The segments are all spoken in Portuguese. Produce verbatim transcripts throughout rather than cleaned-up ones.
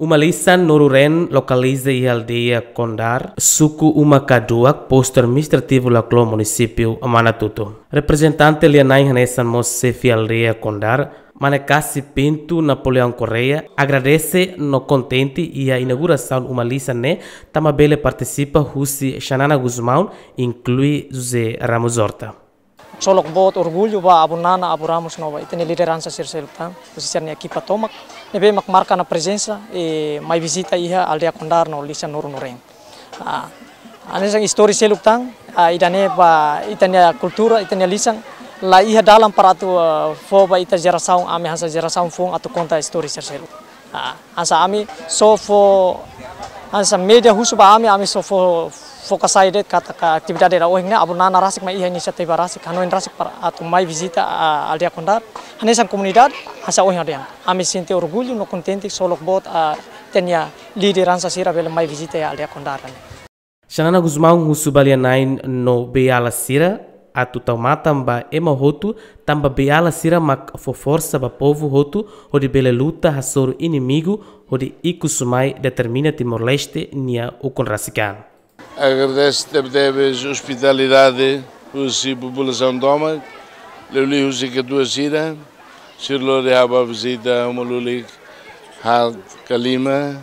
Uma lisan Noruren localiza a aldeia Condar, suku uma kaduak, posto administrativo do município Manatuto. Representante Lianai Hanesan Mosefi aldeia Condar, Manecassi Pinto Napoleão Correia, agradece no contente e a inauguração de uma lisan né, também participa Husi Xanana Guzmão, inclui José Ramos Horta. Solok bot orgulho ba abu Nana abu Ramos nova itene liderança sirselta posisinya equipa tomak nebe mak marca na presença e mai visita iha aldeia Condar no lisan Noruren. Ah anesang histori seluktan idane ba itania kultura itania lisan la iha dalam paratu fo ba ita geração ame hasa geração fong atau conta histori sirselu. Ah asa ami so fo asa media husu ba ame ame so fo fokus saya det kata atividade da ohingna abu Nana rasik mai iha inisiativa rasik hanoin rasik para atau mai visita a aldeia Condar hanesan comunidade hasa ohing adean ami sente orgulho no contente solok bot a tenia liderança sira bela mai visita a aldeia Condar. Xanana Guzmão husu balianain no beala sira atu taumatam ba ema hotu tamba beala sira mak fo força ba povo hotu odi bela luta hasor inimigo odi ikusumai determina Timor-Leste nia ukon rasikan. Agradeço a hospitalidade da população de Oma, Luli Husika Duasira, Sirlo de Aba visita uma Luli Had Kalima,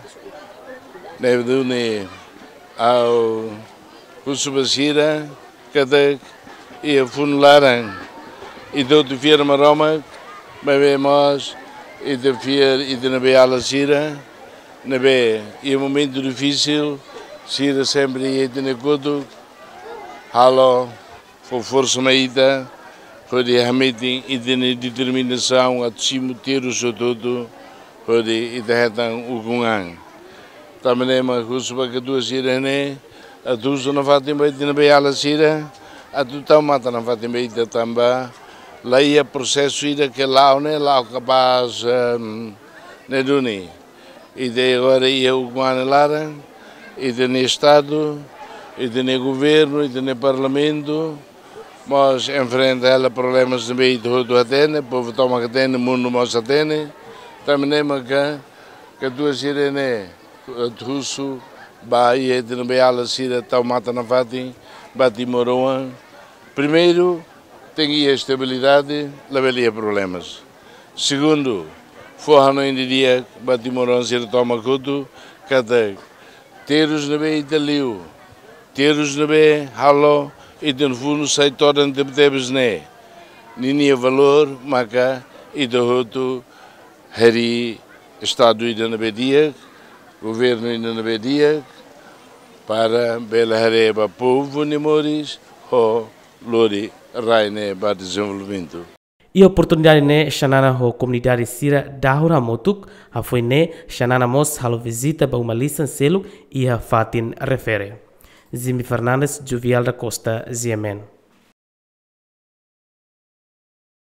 Nevduni ao Husubasira, Kadak e a Funularan, e do de Fier Maroma, Bebemos, e de Fier e de Nabeala Sira, Nabe, e um momento difícil. Sira sempre ia ter negodo, halo, por força maída, por realmente e de determinação a cimo ter o seu todo, por e de retan o gungan. Também é uma coisa para que duas sira né, a duas não fazem bem de nabeala sira, a tu tão mata não fazem bem de tamba, lá ia processo ida que lá né, lá capaz né duni, e de agora ia o gungan lara. E de no Estado, e de no Governo, e de no Parlamento, mas enfrenta problemas de meio de todo Atene, povo toma que tem no mundo mas Atene, também é que que duas sirene, russo, Bahia, de no Beala Sira, tal mata na Fati, bati Moroan. Primeiro, tem a estabilidade, levaria problemas. Segundo, forra no dia, bati Moroan Sira toma cuto, cada terus nabe italio, terus nabe halo, e de fundo sai torna de debes ne, nini valor maca e do outro hari estado ida nabe dia, governo ida nabe dia, para bela hareba povo nemoris ho lori raine para desenvolvimento. E a oportunidade né, Xanana ho comunidade sira dahura motuk, a foi né, Xanana mos halo visita ba uma lisan selo e a fatin refere. Zimi Fernandes, Jovial da Costa, Ziemen.